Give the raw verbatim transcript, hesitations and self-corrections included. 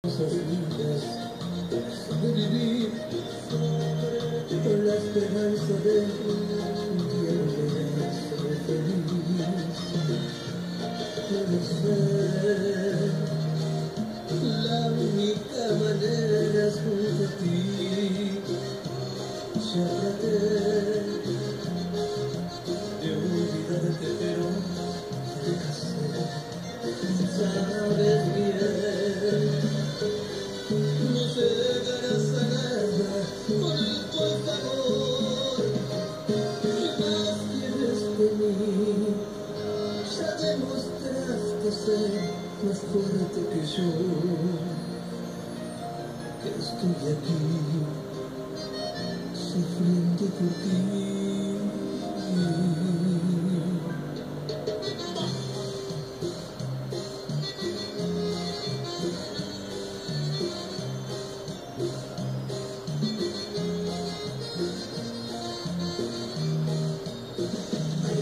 cosas lindas de vivir con la esperanza de un día volver a ser feliz. Puede ser la única manera es junto a ti. Ya traté de olvidarte, pero te casé. Sabes bien, no llegarás a nada con el tu amor. ¿Qué más quieres de mí? Ya demostraste ser más fuerte que yo, que estoy aquí sufriendo por ti.